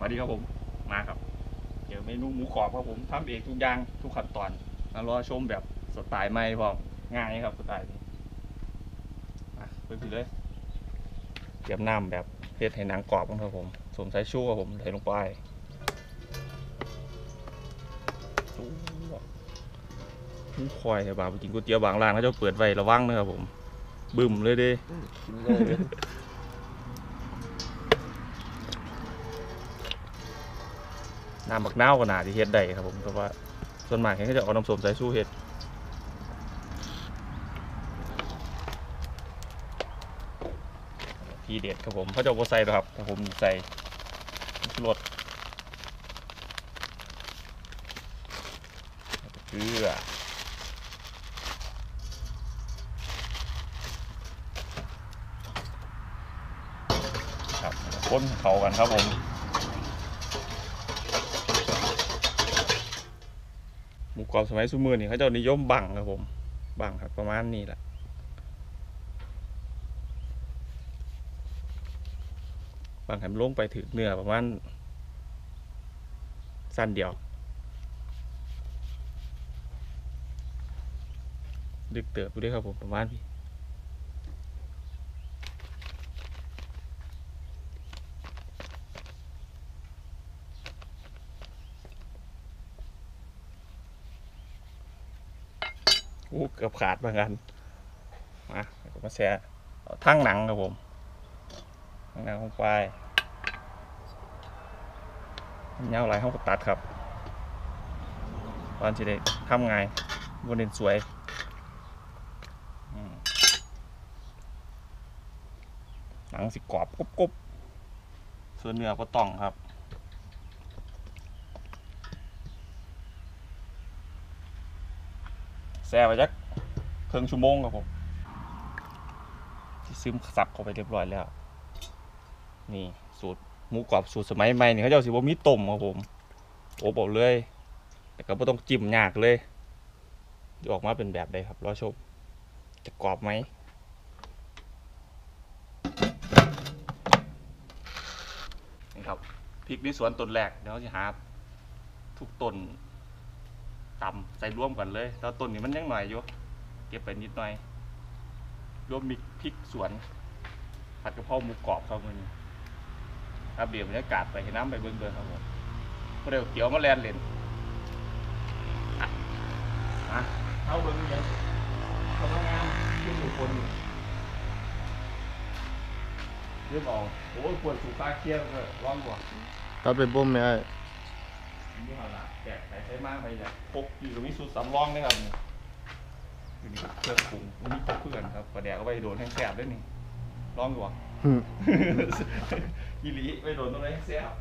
สดีครับผมมาครับเดี๋ยวเมนูหมูกรอบครับผมทำเองทุกอย่างทุกขั้นตอนมารอชมแบบสไตล์ใหม่พร้อมง่ายครับสไตล์นี้มาไปเลยเตรียมน้ำแบบเผ็ดให้หนังกรอบครับผมสวมสายชูครับผมใส่ลงไปหมูควายบางไปกินก๋วยเตี๋ยวบางร้านเขาจะเปิดไว้ระวังนะครับผมบึ้มเลยดิกินเลยน้ำบักนาวก็น่าที่เฮ็ดได้ครับผมเพราะว่าส่วนมากเขาจะเอาน้ำส้มสายชูเฮ็ดทีเด็ดครับผมเขาจะเอาใส่ครับแต่ผมใส่รสเกลือครับคนเข้ากันครับผมหมูกรอบสมัยซุมื้อนี่เขาจะนิยมบังครับผมบังครับประมาณนี้แหละบังให้มันลงไปถึงเนื้อประมาณสั้นเดียวดึกเติบไปด้วยครับผมประมาณนี้เกือบขาดเหมือนกันมาแช่ทั้งหนังครับผมทั้งหนังของควายเงาไหลห้องตัดครับตอนที่ได้ทำไงบนเด่นสวยหนังสิกรอบกรุบส่วนเนื้อก็ต้องครับแช่ไปจักครึ่งชั่วโมงครับผมที่ซึมซับเข้าไปเรียบร้อยแล้วนี่สูตรหมูกรอบสูตรสมัยใหม่นี่เขาจะเอาสิบ่มีต้มครับผมโอ้บอกเลยแต่ก็ไม่ต้องจิ้มยากเลยจะออกมาเป็นแบบใดครับรอชมจะกรอบไหมนี่ครับพริกในสวนต้นแรกเดี๋ยวจะหาทุกต้นตำใส่ร่วมกันเลยแล้วต้นนี้มันยังหน่อยอยู่เก็บไปนิดหน่อยรวมมิกพริกสวนผัดกะเพราหมูกรอบครับมันครับเดี๋ยวบรรยากาศไปเห็นน้ำไปเบิ่งๆครับผมเร็วเกี่ยวมาแลนเล่นเข้าเบิ่งยังทำงานขึ้นอยู่คนเรื่องออกโอ้ยปวดสุขาเครียดเลยร้อนกว่าตัดไปบ่มไม่ได้นี่เอาละแกะใช้มากไปเนี่ยพกอยู่ตรงนี้สูตรสำรองนะครับนี่เครื่องปรุงนี่พกเพื่อนครับกระแดกก็ไปโดนแห้งแสบด้วยนี่ร้อนกว่ายีรีไปโดนตรงไหนแสบ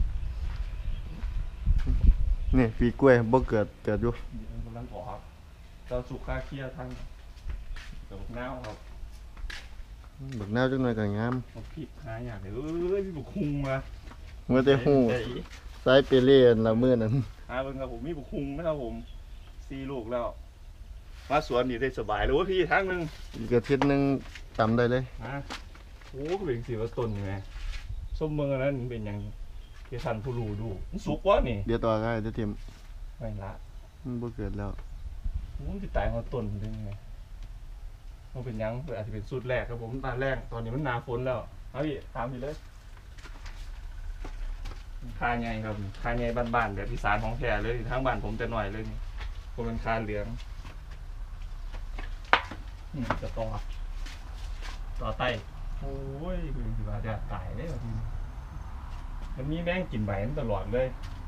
นี่ปีกล้วยบ่เกิดอยู่กำลังออกครับเจ้าสุขาเครียดทั้งกับบักน้าวครับบักนาวจังหน่อยก็งามผิดหาอย่างเลยมีบุกคุงมาเมื่อแต่ฮู้สายเปเล่ละมื้อนั้นเบิ่งครับผมมีบุกคุงนะครับผม4 ลูกแล้วมาสวนนี่ได้สบายเลยว่าพี่ทั้งนึงอีกอาทิตย์นึงตำได้เลยโอ้ก็เป็นสีว่าต้นอยู่ไงส้มเมืองนั้นเป็นอย่างที่ท่านผู้รู้ดูมันสุกวะนี่เดี๋ยวต่อได้เดี๋ยวเตรียมไม่ละมันบ่เกิดแล้วมันจะตายมาต้นได้ไงมันเป็นยังอาจจะเป็นสูตรแรกครับผมตอนแรกตอนนี้มันนาฝนแล้วเอาพี่ตามพี่เลยคาไงครับคาไงบ้านๆแบบอีสานของแท้เลยทั้งบ้านผมแต่หน่อยเลยนี่ผมเป็นคาเหลืองจะต่อไตโอ้ยคือว่าจะตายเลยทีมันมีแม่งกินใบมันตลอดเลย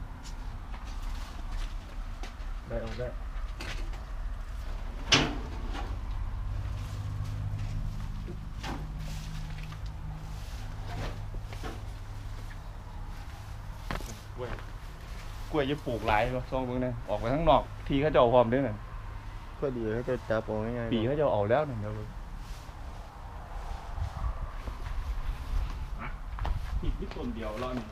ได้เอาได้กล้วยจะปลูกหลายเลยช่องมึงเนี่ยออกไปข้างนอกทีเขาจะเอาพร้อมด้วยน่ะก็ดีเขาจะจับเอาง่ายๆปีเขาจะเอาแล้วเนี่ยเดี๋ยวอีกนิดต้นเดียวรอนี่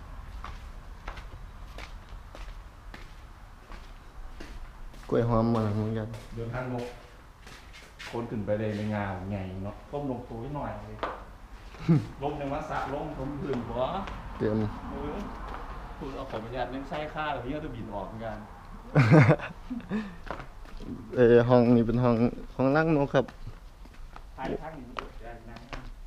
กล้วยหอมมันเหมือนกันเดินทางลงคนขึ้นไปเลยในงานไงเนาะต้มลงตัวหน่อยเลยลมในวัดสะลมพื้นหัวเตรียมเอาขออนุญาตเล่นไส้ข้าแล้วพี่ก็จะบินออกเหมือนกันห้องนี้เป็นห้องล้างนกครับท้ายข้างนี้มันกดแรงนะ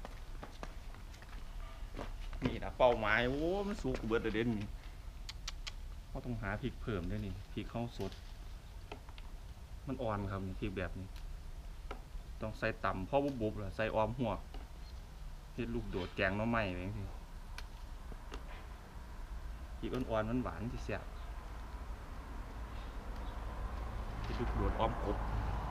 นี่นะเป้าหมายโอ้มันสูงกว่าเบิร์ดเด่นนี่เขาต้องหาพริกเพิ่มด้วยนี่พริกข้าวสดมันอ่อนครับนี่พริกแบบนี้ต้องใส่ต่ำเพราะบุบๆหรอใส่ออมหัวเฮ็ดลูกโดดแกงหน้ำไม้แบบนี้พริกอ่อนๆมันหวานที่แซ่บเฮ็ดลูกโดดออมกบ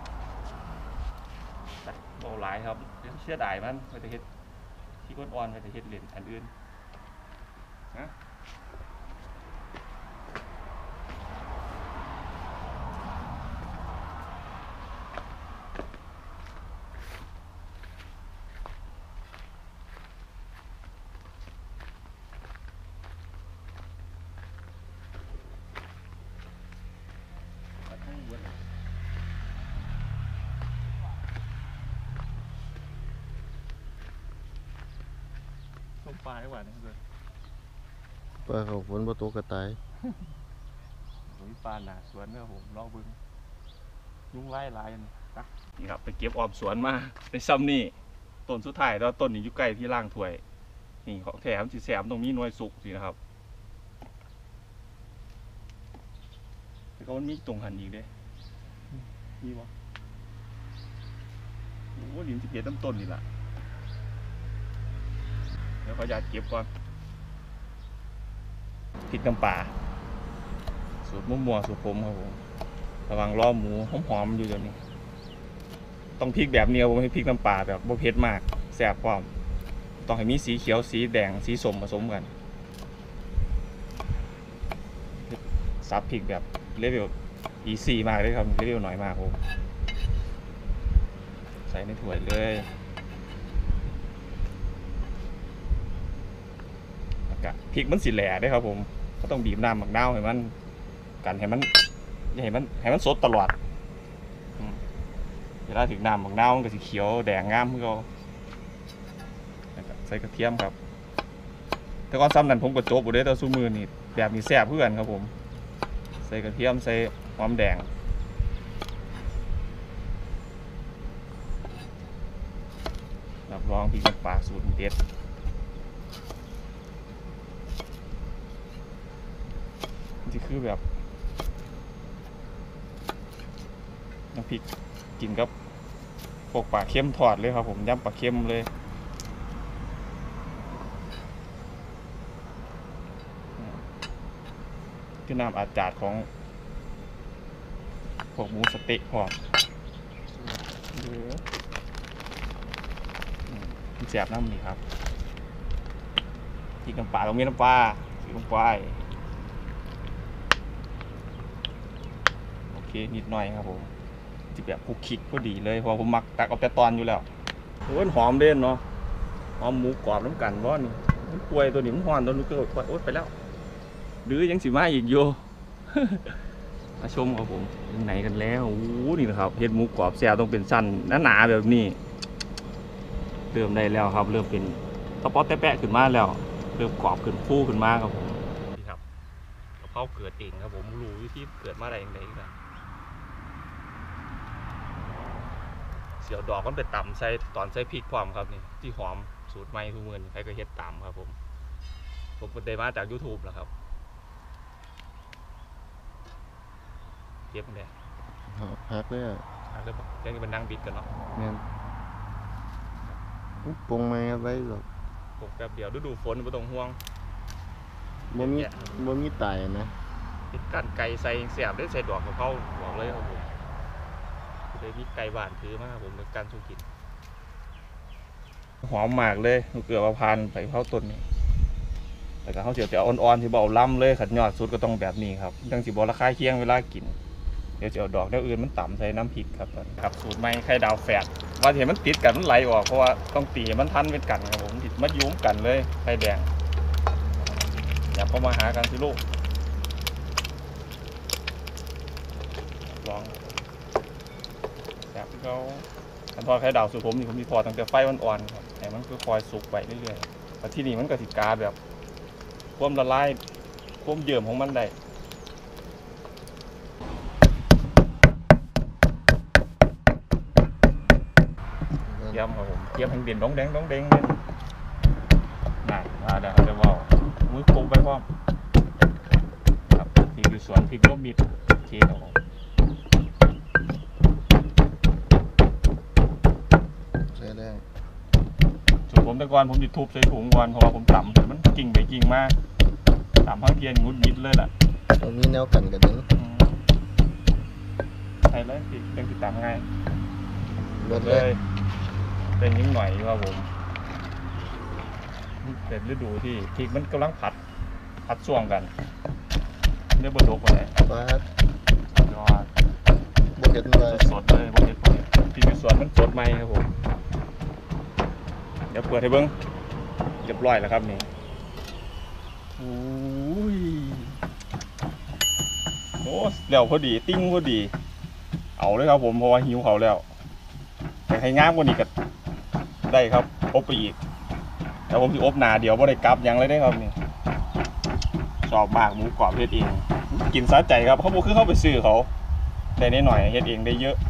เบาหลายครับเชื่อดายมันไปแต่เฮ็ดพริกอ่อนๆไปแต่เฮ็ดเหรียญอันอื่นนะ ต้มปลาดีกว่าเนี่ยเพื่อนปลาเขาฝนประตูกระต่ายผมปลาหนาสวนเนี่ยผมลองบึงยุ่งไล่ลายนี่ครับไปเก็บออมสวนมาในซ้ำนี่ต้นสุดท้ายแล้วต้นนี้อยู่ใกล้ที่ล่างถ้วยนี่ของแถมสีแสมตรงนี้หน่วยสุกสินะครับแต่ก็มันมีตรงหันอีกเด้มีวะโอ้ดินที่เพียรต้นนี่แหละเดี๋ยวเขาอยากเก็บก่อนพริกน้ำปลาสูตรมั่วๆสูตรผมครับผมระวังล้อหมูหอมๆอยู่เดี๋ยวนี้ต้องพริกแบบเนียวผมให้พริกน้ำปลาแบบบ่เผ็ดมากแซ่บความต้องให้มีสีเขียวสีแดงสีส้มผสมกันซับพริกแบบเลเวลeasy มากเลยครับเลเวลน้อยมากผมใส่ในถ้วยเลยพริกมันสีแหล่ได้ครับผมก็ต้องบีบน้ำหมักนาวให้มันกันให้มันสดตลอดเวลาถึงน้ำหมักนาวมันก็สีเขียวแดงงามเพื่อใส่กระเทียมครับแต่ก่อนซ้ำนั้นผมก็โจบอยู่ได้แต่สู้มือนี่แบบนี้แซ่บเพื่อนครับผมใส่กระเทียมใส่หอมแดงรับรองพริกน้ำปลาสูตรเด็ดที่คือแบบน้ำพริกกินกับพวกปลาเค็มทอดเลยครับผมยำปลาเค็มเลยคือน้ำอาจาดของพวกหมูสเต๊ะหอมแซ่บน้ำนี่ครับพริกน้ำปลาต้องมีน้ำปลาใส่ลงไปโอเคนิดหน่อยครับผมจะแบบคุกคิกพอดีเลยเพราะผมมักตักเอาแต่ตอนอยู่แล้วโอ้ยหอมเด่นเนาะหอมหมูกรอบน้ำกันว่านี่มันป่วยตัวนี้มันหอนตัวนู้นก็โอ๊ยไปแล้วหรือยังสิมาอีกอยู่ มาชมครับผมถึงไหนกันแล้วโอ้นี่นะครับเห็ดหมูกรอบแซ่บต้องเป็นสั้นหนาๆแบบนี้เริ่มได้แล้วครับเริ่มเป็นตะป๊อดแปะขึ้นมาแล้วเริ่มกรอบขึ้นฟูขึ้นมาครับผมนี่ครับกระเพราเกิดเองครับผมรู้วิธีเกิดมาได้ยังไงกันเสียวดอกมันไปต่ำใส่ตอนใส่พริกความครับนี่ที่หอมสูตรใหม่ทุกมื้อนี่ใครก็เฮ็ดตามครับผมได้มาจาก YouTube แหละครับเก็บเนี่ยหักเลยอ่ะเรื่องนี้มันนั่งบิดกันเนาะงั้นปรุงไหมครับไว้หรอกปลูกแบบเดียวฤดูฝนไม่ต้องห่วงบ่มีตายนะติดกันไก่ใส่เสียบได้ใส่ดอกกระเพราบอกเลยครับผมเลยมีไก่บ้านถือมาครับผมในการสุกินหอมมากเลยเกลือมาพันใส่ข้าวต้นนี่แต่ก็ข้าวเสียวแต่อ่อนๆที่เบาล้ำเลยขัดยอดสุดก็ต้องแบบนี้ครับดังสิบอระคายเคียงเวลากินเดี๋ยวจะเอาดอกเดี๋ยวอื่นมันต่ำใส่น้ำพริกครับครับสูตรใหม่ไข่ดาวแฝดว่าเห็นมันติดกันมันไหลออกเพราะว่าต้องตีมันทันเป็นกันครับผมติดมัดยุ้งกันเลยไข่แดงอย่าเข้ามาหากันสิลูกลองแบบเขาคันทอดไข่ดาวสูตรผมนี่ผมมีทอดตั้งแต่ไฟอ่อนๆครับแต่มันก็คอยสุกไปเรื่อยๆแต่ที่นี่มันกระติกาแบบความละลายความเยิ่มของมันได้เยี่ยมครับผมเยี่ยมแห่งเด่นดองแดงเนี่ยน่ามาแล้วเขาจะว่ามุ้ยโป่งไปพร้อมครับพริกอยู่สวนพริกร่วมมิตรโอเคครับผมใส่แดงส่วนผมแต่ก่อนผมจะทุบใส่ถุงก่อนเพราะว่าผมต่ำมันกิ่งไปกิ่งมาต่ำพังเทียนงุดยิดเลยล่ะเรามีแนวกันกันนึงใช่เลยพริกยังติดตามง่ายเบิดเลเลยยเป็นยิ่งหน่อยครับผมเป็นฤดูที่พริกมันกำลังผัดช่วงกันเนื้อบดกอะไรปลาก็บดเห็ดเลยสดเลยบดเห็ดพริกสวนมันสดไหมครับผมเดี๋ยวเปิดให้เบิ้งเรียบร้อยแล้วครับนี่โอ้ยโอ้แล้วพอดีติ้งพอดีเอาเลยครับผมเพราะว่าหิวเขาแล้วแต่ให้งามกว่านี้ก็ได้ครับอบไปอีกแต่ผมจะอบหนาเดี๋ยวไม่ได้กลับยังเลยได้ครับนี่ชอบมากหมูกรอบเฮ็ดเองกินซะใจครับเขาบอกคือเข้าไปซื้อเขาได้นิดหน่อยเฮ็ดเองได้เยอะ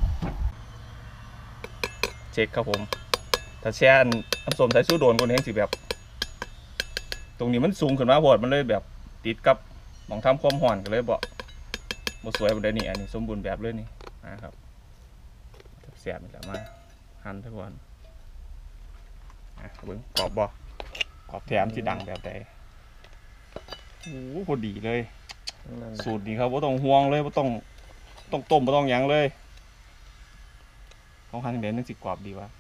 เช็คครับผมถ้าแช่น้ำส้มสายสู้โดนคนเห็นสิแบบตรงนี้มันสูงขึ้นมาพอดมันเลยแบบติดกับหมองทำความห่อนกันเลยบ่สวยแบบนี้อันนี้สมบูรณ์แบบเลยนี่นะครับเสียบมันจะมาหั่นทุกคนเบิ้งกรอบบ่กรอบแถมที่ดังแบบใดโอ้พอดีเลยสูตรนี้ครับว่าต้องห่วงเลยว่าต้องต้มว่าต้องยังเลยต้องหั่นเด่นนึกสิกรอบดีวะ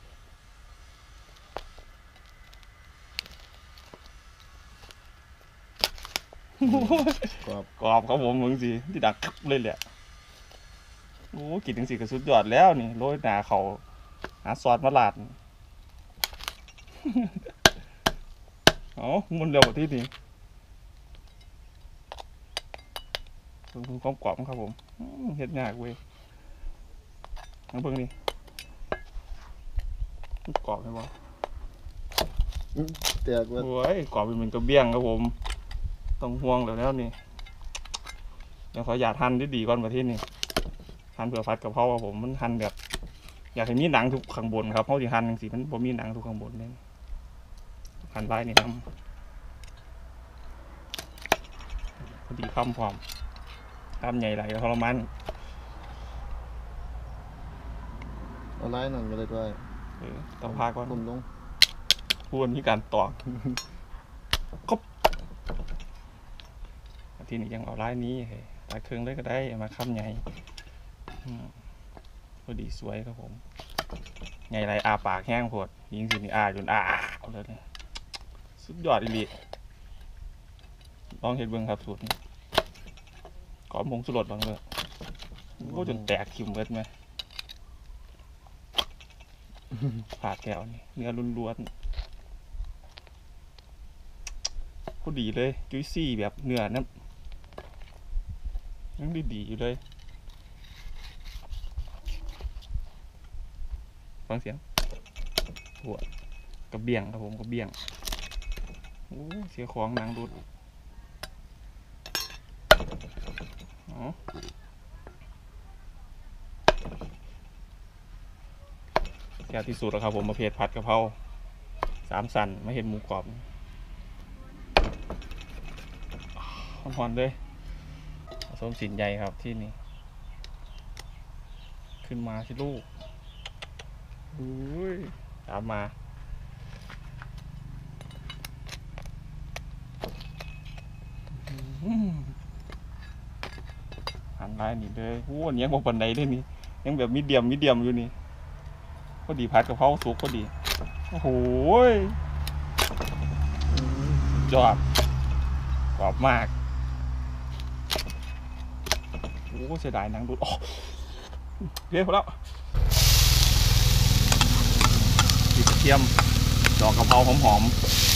กรอบครับผมมึงสิที่ดังคับเลยแหละโอ้กินถึงสิก็สุดยอดแล้วนี่โรยหนาเขาหาซอสมะลาดอ๋อมันเร็วกว่าที่นี่คุณความกรอบครับผมเห็ดยากเว้ยน้ำเพิ่งนี่กรอบใช่ปะแตกว่าโอ้ยกรอบเป็นตัวเบี้ยงครับผมต้องห่วงแล้วนี่เดี๋ยวขออยากหั่นดีก่อนประเทศนี้หั่นเผื่อผัดกับเพราครับผมมันหั่นแบบอยากให้มีหนังทุกข้างบนครับเพราะที่หั่นอย่างสิมันบ่มีหนังทุกข้างบนเลยหั่นลายนี่ทำพอดีคำพร้อมตามใหญ่ไหลทรมานเอาไล่หนังกันเลยด้วยต้องพาก่อนผมลงพูดมีการตอกก็ที่นี่ยังเอาลายนี้ลายเครื่องเลยก็ได้มาคำใหญ่พอดีสวยครับผมใหญ่ไรอาปากแห้งโผดยิงสินี่อาจนเอาเลยสุดยอดอีหลีลองเห็ดเบิ้งครับสูตรขอมงสุดลองเลยก็จนแตกขิมเบิดไหมผ่าแก้วนี่เนื้อล้วนๆพอดีเลยจุ้ยซี่แบบเนื้อนั้นยังดีอยู่เลยฟังเสียงหัวกระเบี่ยงครับผมกระเบี่ยงโอ้เสียของนางรุดแก่ที่สุดแล้วครับผมประเภทผัดกะเพรา3 สันไม่เห็นหมูกรอบหอนๆเลยผสมสินใหญ่ครับที่นี่ขึ้นมาสิลูกตามมาหันลายนี่เลยโอ้ยยังบอกปันใดด้วยนี่ยังแบบมีเดียมอยู่นี่พอดีผัดกะเพราสุกพอดีโอ้โหยอดกรอบมากโอ้เสียดายหนังดูดเรียบร้อยแล้วพริกกระเทียมดอกกะเพราหอม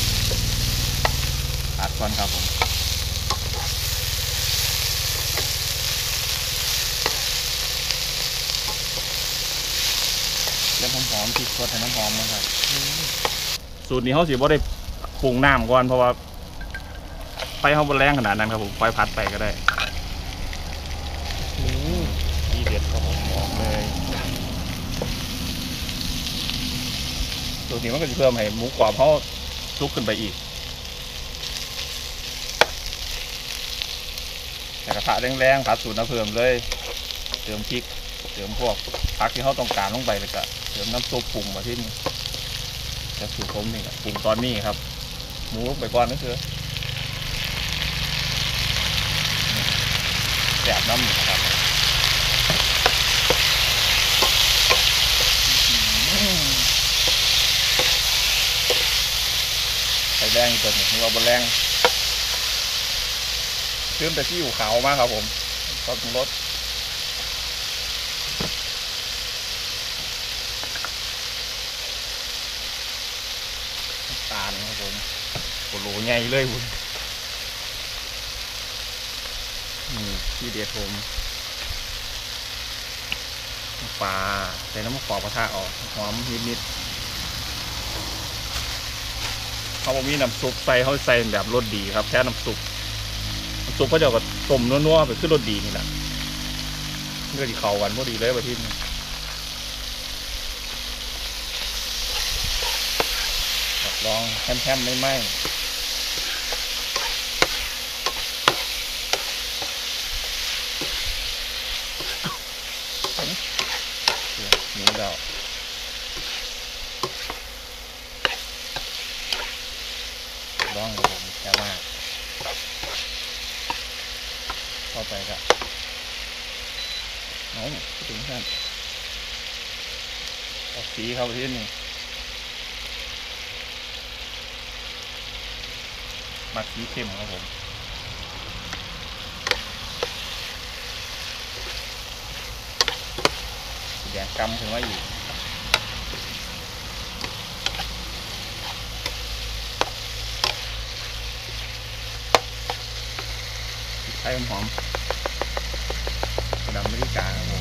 ๆผัดก่อนครับผมเริ่มหอมพริกสดให้น้ำหอมนะครับสูตรนี้เขาสิบ่ได้ปรุงน้ำก่อนเพราะว่าไปเขาบนแรงขนาดนั้นครับผมค่อยพัดไปก็ได้ที่เด็ดครับผมบอกเลยตัวนี้มันก็จะเพิ่มให้หมูกรอบเขาลุกขึ้นไปอีกแต่กระทะแรงๆผัดสูตรน้ำเพิ่มเลยเติมพริกเติมพวกผักที่เขาต้องการลงไปเลยก็เติมน้ำซุปปรุงมาที่นี่จะสูตรผมนี่ปรุงตอนนี้ครับหมูลงไปก่อนนั่นคือแสบน้ำนะครับใส่แรงตัวนี้เราบนแรงเติมแต่ที่อยู่ขาวมากครับผมก็ปรุงรสตาลครับผมโอ้โหใหญ่เลยคุณที่เด็ดผมปลาใส่น้ำขอบกระทะออกหอมนิดๆเขาบอกมีน้ำซุปใส่เขาใส่แบบรสดีครับแค่น้ำซุปเขาจะกับต้มนัวๆไปขึ้นรสดีนี่แหละเมื่อที่เขากันพอดีเลยประเทศนี้ลองแฮมไม่ไหมหมูดาวลองเลยแค่มากเข้าไปครับน้องถึงขั้นเอาสีเข้าไปที่นี่มักสีเข้มครับผมสีแดงกำถึงว่าอีกไข่หอมกระดำไม่ได้กาครับผม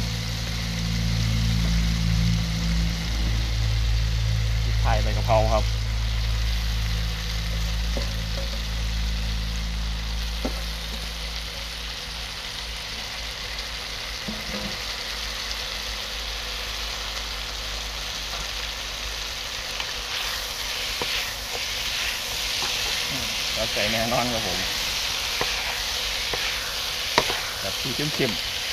ไข่ใบกะเพราครับแล้วใส่แน่นอนครับผมแบบสีเข้ม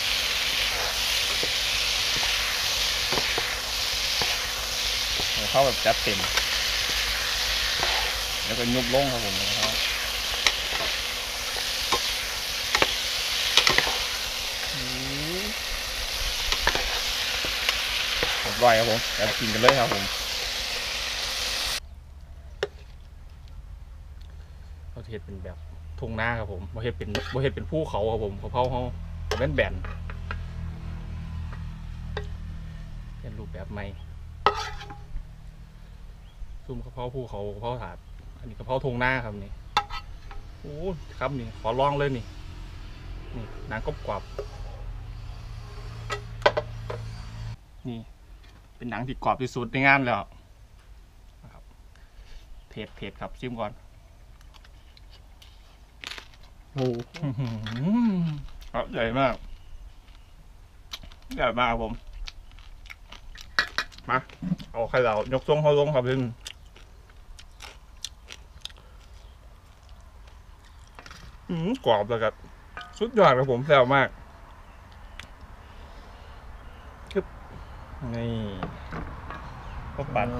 ๆเข้าแบบจัดเต็มแล้วก็ยุบลงครับผมนะครับอร่อยครับผมแล้วกินกันเลยครับผมเราเทศเป็นแบบทุ่งนาครับผมเราเทศเป็นภูเขาครับผมกะเพราเขาเป็นแบนเป็นรูปแบบใหม่ซุ่มกะเพราภูเขากะเพราถาดอันนี้กะเพราทุ่งนาครับนี่โอ้ครับนี่ขอลองเลยนี่หนังกรอบนี่เป็นหนังที่กรอบที่สุดในงานแล้วนะครับเผ็ดครับชิมก่อนโอ้ครับใหญ่มากผมมาเอาไข่เหลายกทรงเขาลงครับพี่กรอบเลยครับสุดยอดครับผมแซ่บมากคือนี่ข้าวปั่น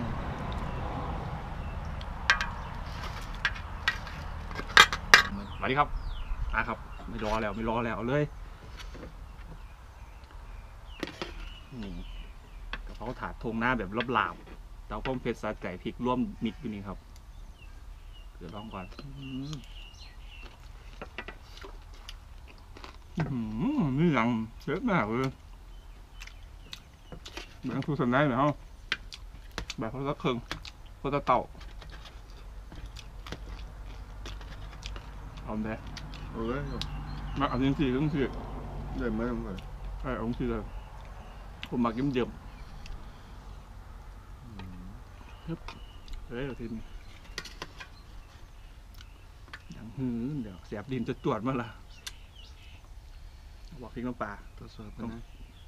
มาดิครับครับไม่รอแล้วเอาเลยนี่กะเพราถาดทงหน้าแบบลาบๆเต้าข้มเผ็ดสาใจพริกร่วมมิกอยู่นี่ครับเดี๋ยวลองก่อนนี่ยังเชฟมากเลยแบบทุกสันได้ไหมฮะแบบเขาตะเคิงเขาตะเต่าเอาได้มาเอาจริงๆต้องสิได้ไหมต้องเลยเอาจริงๆเลยผมมาเยี่ยมเฮ้ยทีนี้อย่างเดี๋ยวเสียบดินจะจวดมาละบอกพริกน้ำปลาทดสอบไปนะ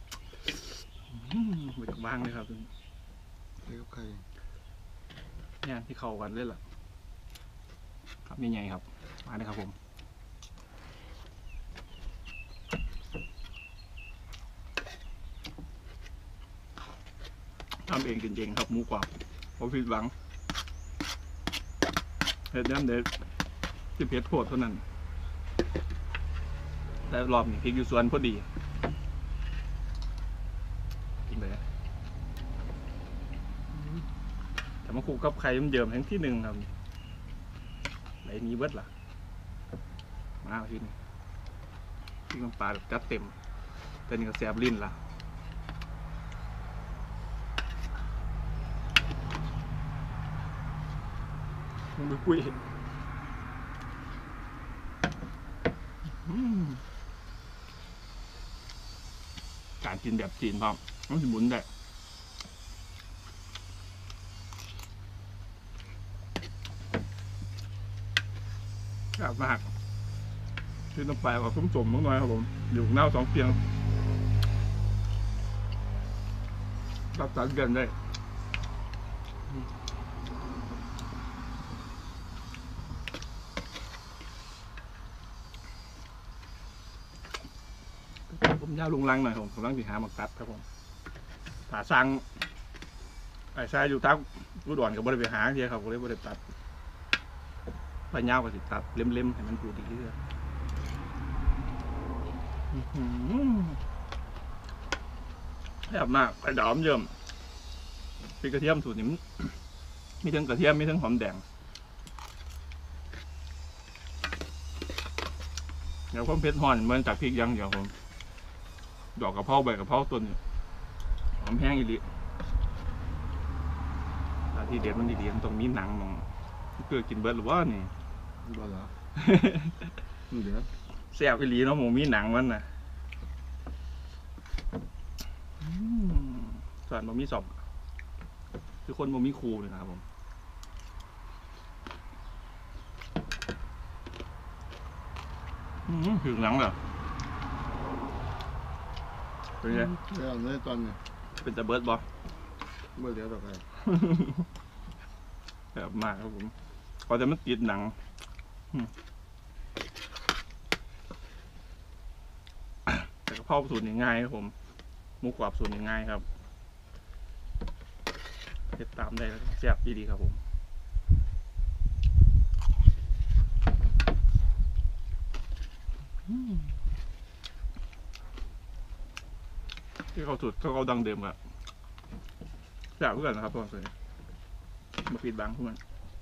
มาจากบ้างเลยครับใส่กับไข่เนี่ยที่เข้ากันเลยล่ะครับนี่ไงครับมาเลยครับผมทำเองจริงๆครับหมูกรอบผมผิดหวังเห็ดน้ำเด็ดที่เพชรโพดเท่านั้นแต่รอบนี้พริกอยู่สวนพอดีกินเลยแต่มาคู่กับไข่มันเยิมทั้งที่หนึ่งครับไหนนี้เบิดล่ะมาทีนี้พริกน้ำปลาแบบจัดเต็มแต่นี่ก็แซ่บลิ้นล่ะมึงไปคุยการกินแบบจีนพ่อมันจะหมุนได้กลับมากที่ต้องไปกับคุ้มสมมากน้อยครับผมอยู่หน้าสองเพียงรับสารกันได้ผมย่าลุงลังหน่อยผมกำลังสิหาหมักตัดครับผมถ้าสั่งไอ้ชายอยู่ทักอุดรกับบริเวณหาเทียครับก็เลยบริตัดไปยาวกับสิตัดเล็มๆให้มันดูดีที่สุดแซ่บมากไข่ดอมเยิ่มพริกกระเทียมสูตรนี้มีทั้งกระเทียมมีทั้งหอมแดงเดี๋ยวผมเผ็ดห่อนเหมือนจากพริกยังเดี๋ยวผมดอกกระเพราใบกระเพราต้นหอมแห้งอีหลีที่เด็ดมันดีๆมันต้องมีหนังมองเกลือกินเบิร์ดหรือว่านี่บ่เหรอเดี๋ยวแซ่บอีหลีเนาะหมูมีหนังมันนะส่วนหมูมีสอบคือคนหมูมีคูเลยนะครับผมถึงหนังเหรอเป็นไงเดี๋ยวในตอนนี้เป็นตะเบิร์ดบอบ่เหลือดอกไข่แบบมากครับผมพอจะมันติดหนังแต่กระเพราสูตรง่ายครับผมหมูกรอบสูตรง่ายครับเฮ็ดตามได้แล้วแซ่บดีๆครับผมที่เขาสูตรเขาดังเดิมครับแซ่บเพื่อนนะครับทุกคนมาปิดบังทุกคน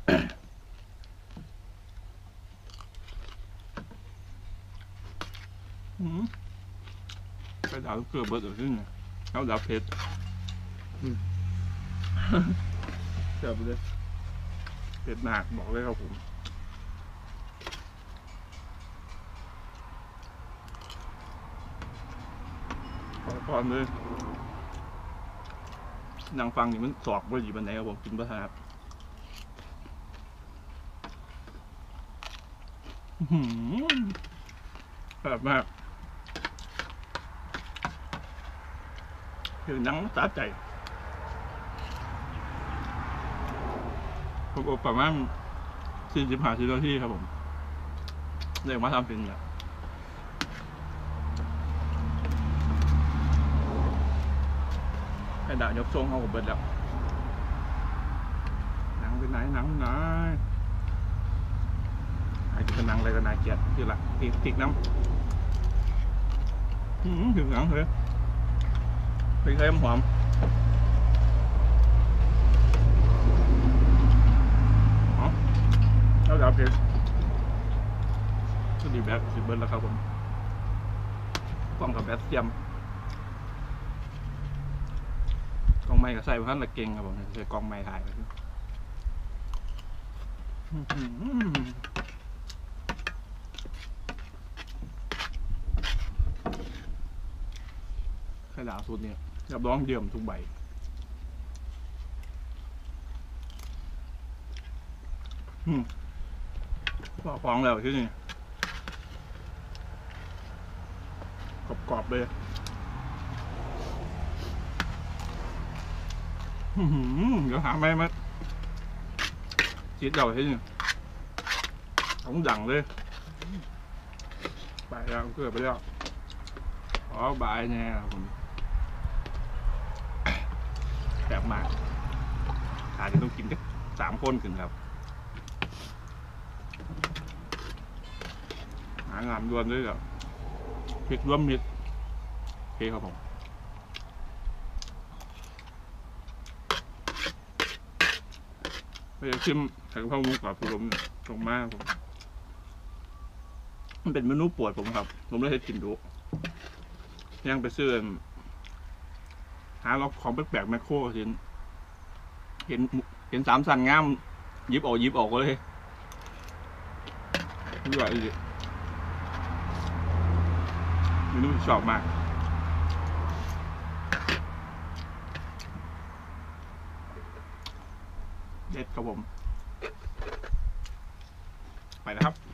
ไปดาวเกลือเบิร์ดขึ้นเขาดาวเพชรเจ็บเลยเผ็ดหนักบอกเลยครับผมขอพรเลยนางฟังนี่มันสอกบ่ดีบันไหนครับผมกินบ่ทันครับแบบมากคือหนังสะใจผมอบประมาณ40-50 นาทีครับผมเรียกมาทำเป็นแบบให้ดาวยกทรงเขากับเบิดแล้วหนังเป็นไหนหนังไหนไอ้ที่เป็นหนังอะไรก็น่าเกลียดคือละติกน้ำถึงหนังเลยพริกไทยหอมแล้วดับเพชรก็ดีแบบสิบเบิร์ดแล้วครับผมกล้องกับแบตเทียมกล้องไม้ก็ใส่พันละเก่งครับผมใส่กล้องไม้ถ่ายไปไข่ดาวสูตรเนี่ยรับรองเดี่ยมทุกใบพอฟ้องแล้วที่นี่กรอบๆเลยเดี๋ยวหาไม่มาจีดเดาที่นี่ต้องดังเลยไปแล้วเกือบไปแล้วอ๋อบายแน่ครับผมแซ่บมากอาจจะต้องกินแค่3 คนขึ้นครับหางานด่วนด้วยกับพริกรวมมิตรโอเคครับผมไปชิมไข่กะเพราหมูกรอบผสมตรงมากผมมันเป็นเมนูโปรดผมครับผมเลยให้กินดูยังไปซื้อหาล็อกของแปลกๆแมคโครเห็น3 สันงามยิบออกเลยนี่ว่าอีกเมนูที่ชอบมากเด็ดครับผมไปนะครับ